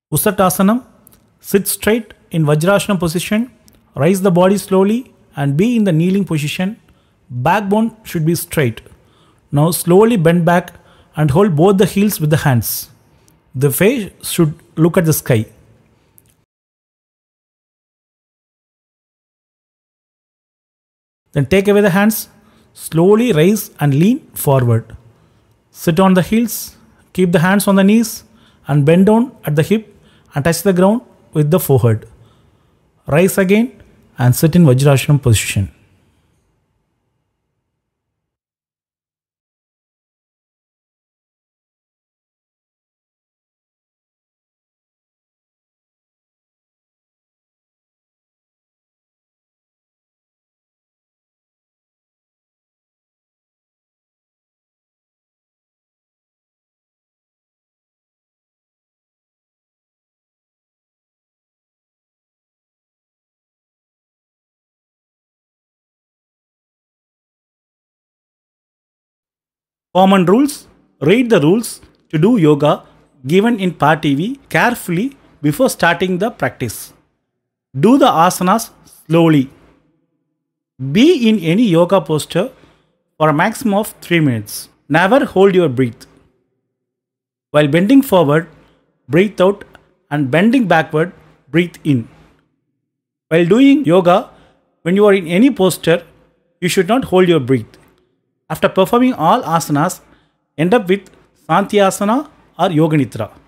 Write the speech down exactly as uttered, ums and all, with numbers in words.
Usartasanam. Sit straight in Vajrasanam position. Raise the body slowly and be in the kneeling position. Backbone should be straight. Now slowly bend back and hold both the heels with the hands. The face should look at the sky. Then take away the hands. Slowly raise and lean forward. Sit on the heels. Keep the hands on the knees and bend down at the hip and touch the ground with the forehead. Rise again and sit in Vajrasanam position. Common rules. Read the rules to do yoga given in P A A R T V carefully before starting the practice. Do the asanas slowly. Be in any yoga posture for a maximum of three minutes. Never hold your breath. While bending forward, breathe out, and bending backward, breathe in. While doing yoga, when you are in any posture, you should not hold your breath. After performing all asanas, end up with Shanti Asana or Yoga Nidra.